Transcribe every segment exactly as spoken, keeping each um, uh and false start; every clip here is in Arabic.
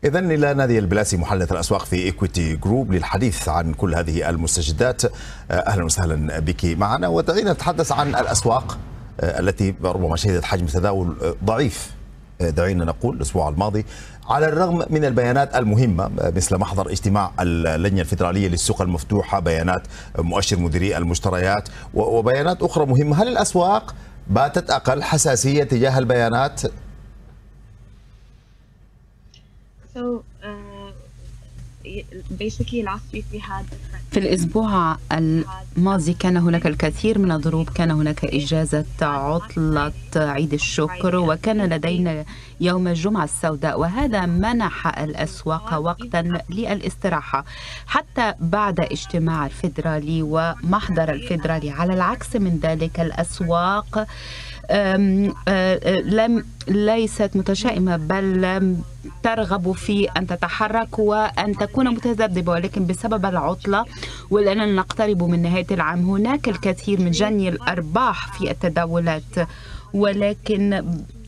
إذن إلى نادية البلاسي محللة الأسواق في إيكويتي جروب للحديث عن كل هذه المستجدات. أهلا وسهلا بك معنا، ودعينا نتحدث عن الأسواق التي ربما شهدت حجم تداول ضعيف دعينا نقول الأسبوع الماضي، على الرغم من البيانات المهمة مثل محضر اجتماع اللجنة الفيدرالية للسوق المفتوحة، بيانات مؤشر مديري المشتريات وبيانات أخرى مهمة. هل الأسواق باتت أقل حساسية تجاه البيانات؟ So, uh, basically last week we had في الأسبوع الماضي كان هناك الكثير من الضروب، كان هناك إجازة عطلة عيد الشكر، وكان لدينا يوم الجمعة السوداء، وهذا منح الأسواق وقتا للاستراحة حتى بعد اجتماع الفيدرالي ومحضر الفيدرالي. على العكس من ذلك الأسواق أم لم ليست متشائمة، بل ترغب في أن تتحرك وأن تكون متذبذبة، ولكن بسبب العطلة ولأننا نقترب من نهاية العام هناك الكثير من جني الأرباح في التداولات، ولكن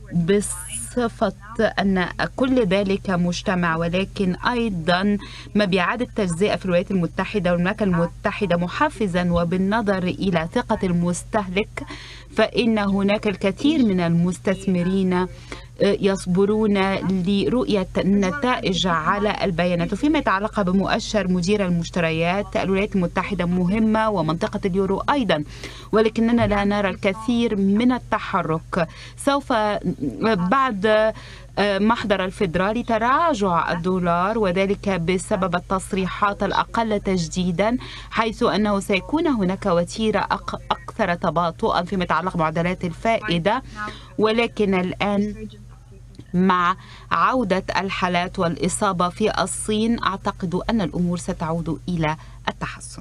بصفة أن كل ذلك مجتمع، ولكن أيضا مبيعات التجزئة في الولايات المتحدة والمملكة المتحدة محفزا، وبالنظر إلى ثقة المستهلك فإن هناك الكثير من المستثمرين يصبرون لرؤية النتائج على البيانات. وفيما يتعلق بمؤشر مدير المشتريات، الولايات المتحدة مهمة ومنطقة اليورو أيضا، ولكننا لا نرى الكثير من التحرك. سوف بعد محضر الفيدرالي تراجع الدولار، وذلك بسبب التصريحات الأقل تجديدا، حيث أنه سيكون هناك وتيرة أكثر تباطؤا فيما يتعلق بمعدلات الفائدة، ولكن الآن مع عودة الحالات والإصابة في الصين أعتقد أن الأمور ستعود إلى التحسن.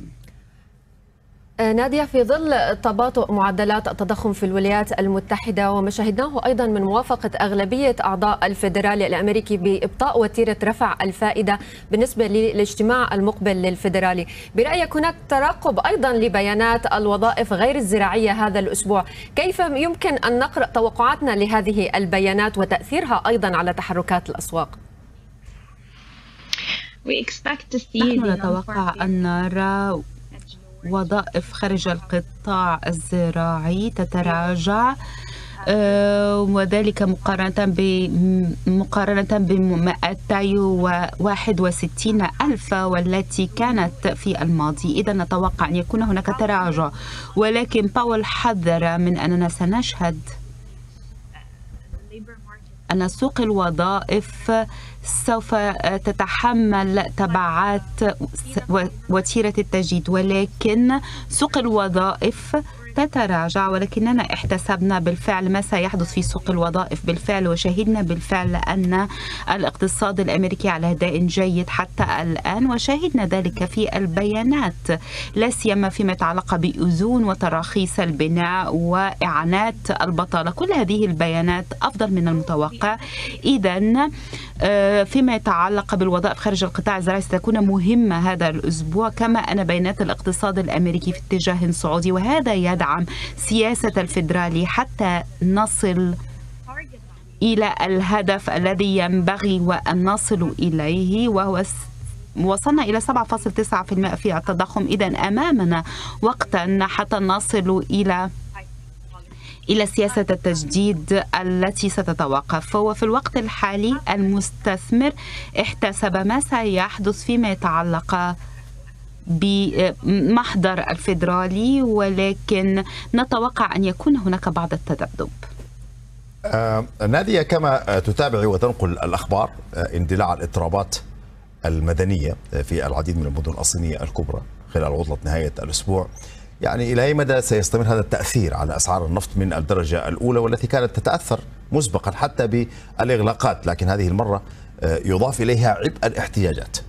نادية، في ظل تباطؤ معدلات التضخم في الولايات المتحدة وما شاهدناه أيضا من موافقة أغلبية أعضاء الفيدرالي الأمريكي بإبطاء وتيرة رفع الفائدة بالنسبة للاجتماع المقبل للفيدرالي، برأيك هناك ترقب أيضا لبيانات الوظائف غير الزراعية هذا الأسبوع، كيف يمكن أن نقرأ توقعاتنا لهذه البيانات وتأثيرها أيضا على تحركات الأسواق؟ نحن نتوقع أن نرى وظائف خارج القطاع الزراعي تتراجع، وذلك مقارنة بمقارنة ب مئتين وواحد وستين ألف والتي كانت في الماضي. إذا نتوقع أن يكون هناك تراجع، ولكن باول حذر من أننا سنشهد أن سوق الوظائف سوف تتحمل تبعات وتيرة التجديد، ولكن سوق الوظائف تتراجع، ولكننا احتسبنا بالفعل ما سيحدث في سوق الوظائف بالفعل، وشهدنا بالفعل أن الاقتصاد الأمريكي على أداء جيد حتى الآن، وشهدنا ذلك في البيانات لا سيما فيما يتعلق بأذون وتراخيص البناء وإعانات البطالة. كل هذه البيانات أفضل من المتوقع. إذن فيما يتعلق بالوظائف خارج القطاع الزراعي ستكون مهمة هذا الأسبوع، كما أن بيانات الاقتصاد الأمريكي في اتجاه صعودي، وهذا يدعم سياسة الفيدرالي حتى نصل إلى الهدف الذي ينبغي وأن نصل إليه، وهو وصلنا إلى سبعة فاصلة تسعة بالمئة في التضخم. إذن أمامنا وقتا حتى نصل إلى إلى سياسة التجديد التي ستتوقف. وفي الوقت الحالي المستثمر احتسب ما سيحدث فيما يتعلق بمحضر الفيدرالي، ولكن نتوقع أن يكون هناك بعض التذبذب. آه نادية، كما تتابع وتنقل الأخبار اندلاع الاضطرابات المدنية في العديد من المدن الصينية الكبرى خلال عطلة نهاية الأسبوع، يعني إلى أي مدى سيستمر هذا التأثير على أسعار النفط من الدرجة الأولى والتي كانت تتأثر مسبقا حتى بالإغلاقات، لكن هذه المرة يضاف إليها عبء الاحتياجات؟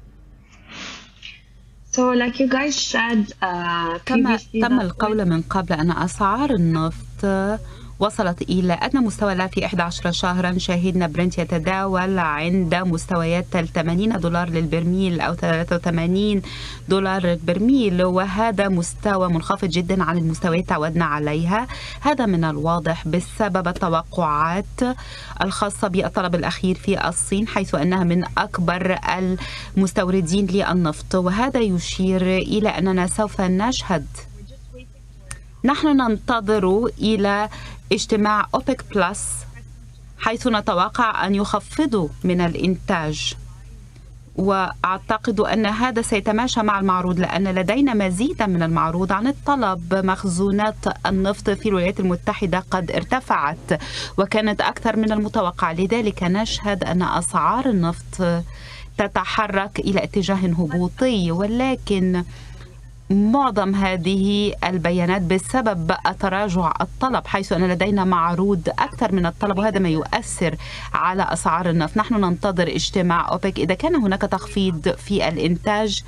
So, like you guys said, uh, كما تم القول من قبل أن أسعار النفط وصلت إلى أدنى مستوى لها في إحدى عشرة شهرا. شاهدنا برنت يتداول عند مستويات ثمانين دولار للبرميل أو ثلاثة وثمانين دولار للبرميل، وهذا مستوى منخفض جدا عن المستويات تعودنا عليها. هذا من الواضح بسبب التوقعات الخاصة بالطلب الأخير في الصين، حيث أنها من أكبر المستوردين للنفط، وهذا يشير إلى أننا سوف نشهد نحن ننتظر إلى اجتماع أوبك بلس، حيث نتوقع أن يخفضوا من الإنتاج، وأعتقد أن هذا سيتماشى مع المعروض، لأن لدينا مزيدا من المعروض عن الطلب. مخزونات النفط في الولايات المتحدة قد ارتفعت وكانت أكثر من المتوقع، لذلك نشهد أن أسعار النفط تتحرك إلى اتجاه هبوطي، ولكن معظم هذه البيانات بسبب تراجع الطلب، حيث أن لدينا معروض أكثر من الطلب، وهذا ما يؤثر على أسعار النفط. نحن ننتظر اجتماع أوبك، إذا كان هناك تخفيض في الإنتاج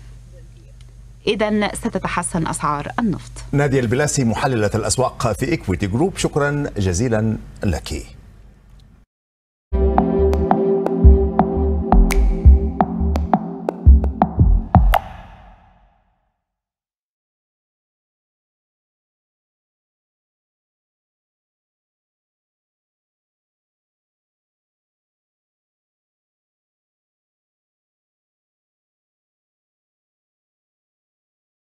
إذن ستتحسن أسعار النفط. نادية البلاسي محللة الأسواق في إكويتي جروب، شكرا جزيلا لك.